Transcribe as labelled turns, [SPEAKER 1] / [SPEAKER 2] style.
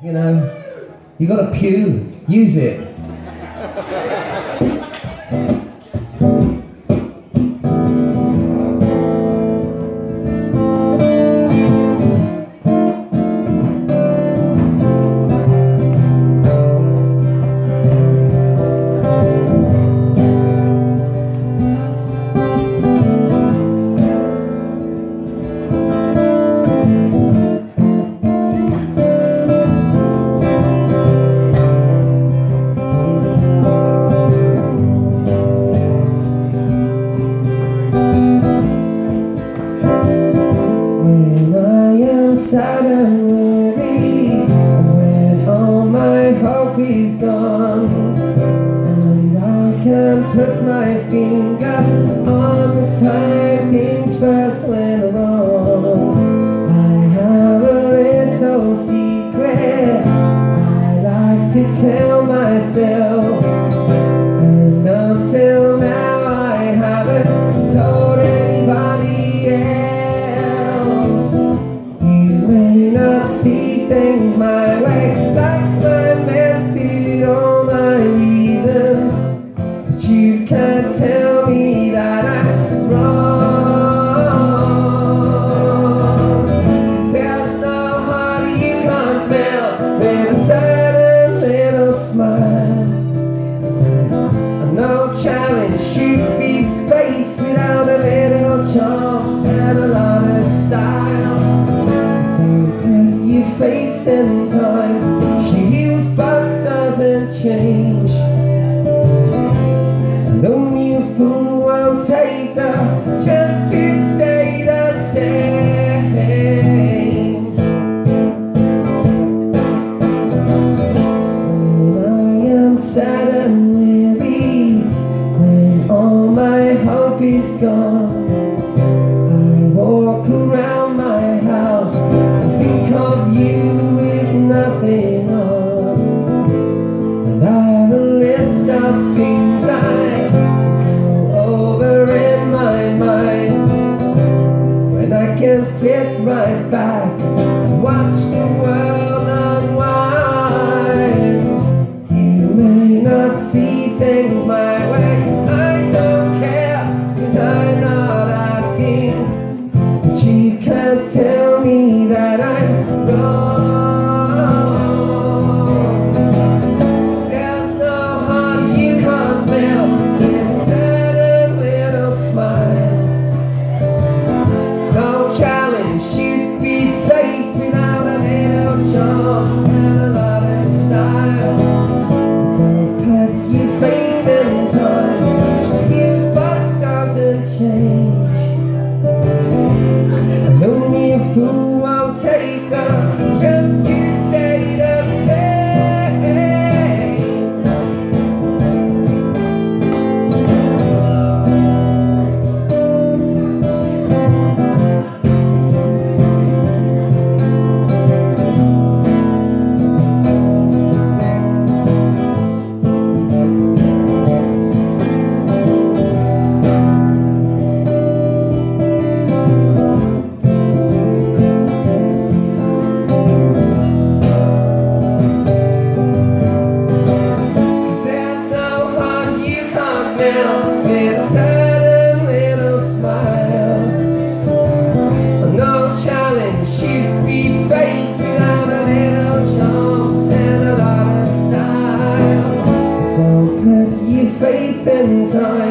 [SPEAKER 1] You know, you got a pew, use it. Sad and weary, when all my hope is gone, and I can't put my finger on the time things first went wrong. I have a little secret I like to tell myself, and until now I haven't told anybody else. See things my way, like my men feed all my reasons, but you can't tell me that I'm wrong. 'Cause there's no heart you can't melt with a certain little smile, and no challenge should be faced without a little charm and a lot of style. Faith in time, she heals but doesn't change, and only a fool will take the chance to stay the same. When I am sad and weary, when all my hope is gone, I walk around my house and think of you with nothing on, and I have a list of things I go over in my mind, when I can sit right back and watch the world unwind. You may not see things my way, I don't care, 'cause I'm not asking, but you can't tell me that I'm wrong. Who won't take the chance to stay the with a certain little smile. No challenge should be faced without a little charm and a lot of style. Don't put your faith in time.